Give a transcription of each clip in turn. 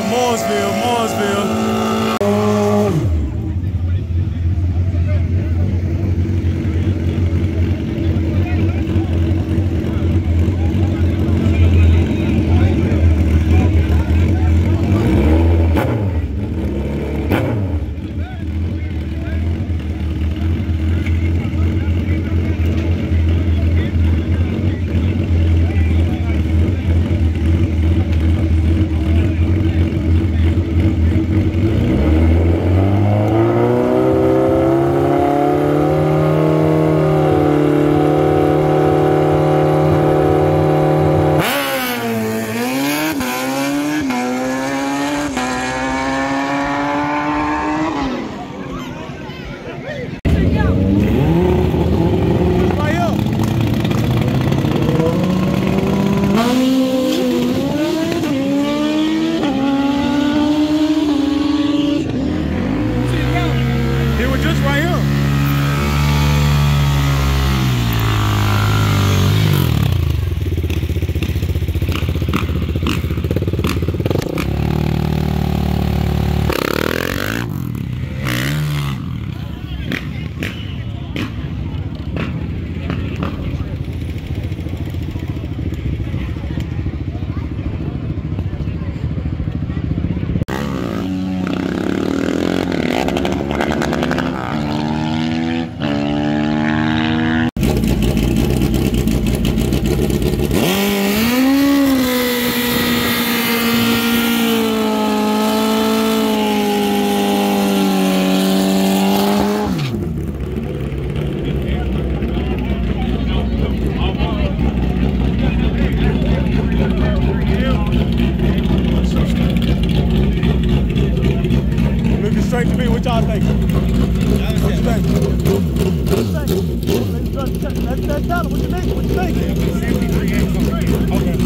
Mooresville. Straight to me, what y'all think? What you think? Let's tell him, what you think? What you think? Okay.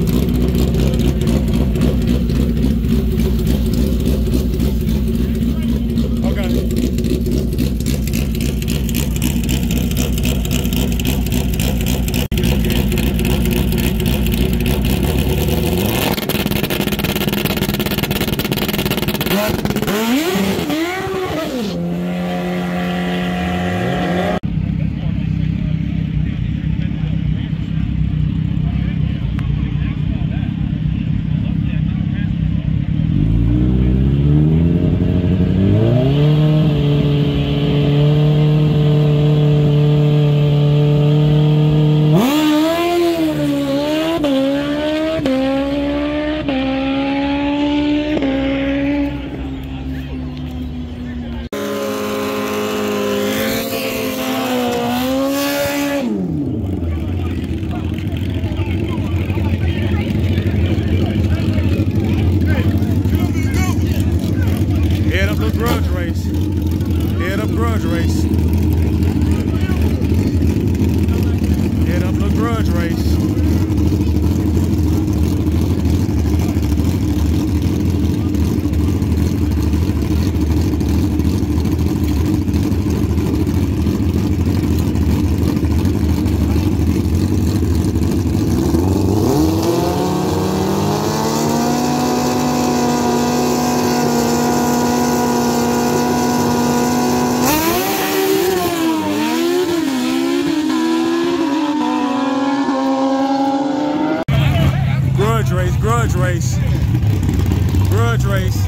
Grudge race.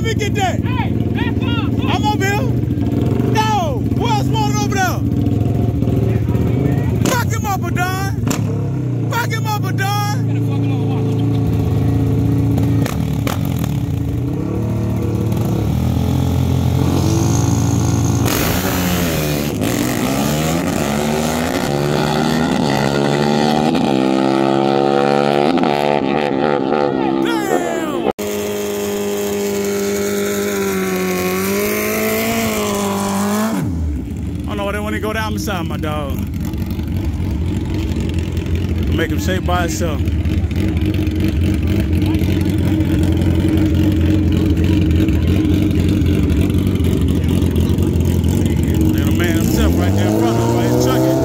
me get that. Hey, back up. I'm over here. No. Who else wanted over there? Fuck him up, Adon. Fuck him up, Adon. Go down beside my dog. Make him shake by itself. There's a man himself right there in front of him, right? Chucking.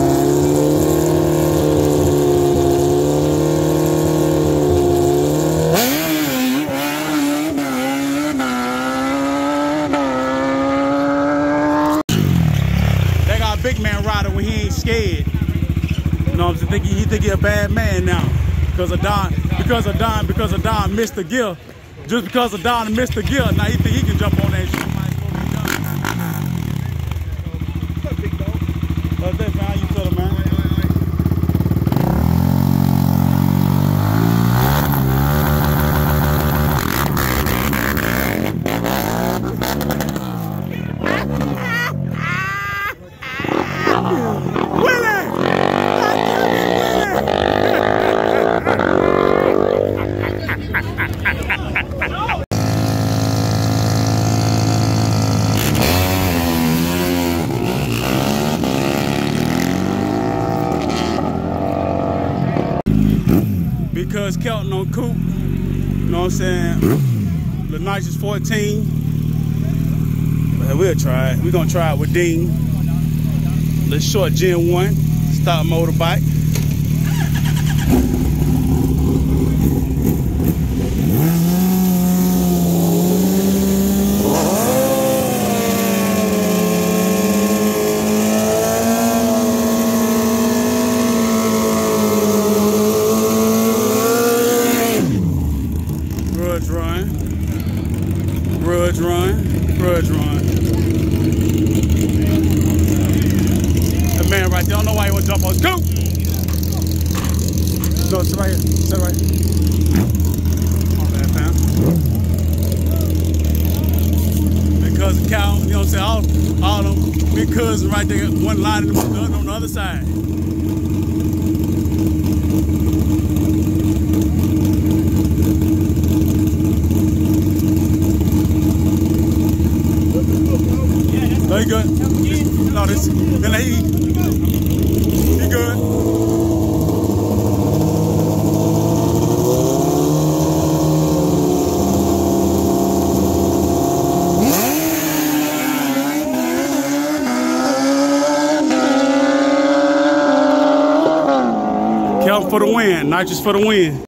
Big man rider when he ain't scared. You know what I'm saying? He think he a bad man now. Because of Don missed the gear. Just because of Don missed the gear, now he think he can jump on that shit. What's up, big dog? What's that, man? How you feeling, man? Because Kelton on coupe, you know what I'm saying? The nitrous 14. But we'll try it. We're gonna try it with Dean. The short Gen 1 stock motorbike. Grudge run. The man right there, I don't know why he would jump on his coop. No, sit right here. Sit right here. My bad, fam. Because of cow, you know what I'm saying? All them big cousins right there, one line and the other on the other side. No, he good. No, this. Then he good. Kelton for the win. Nitrous for the win.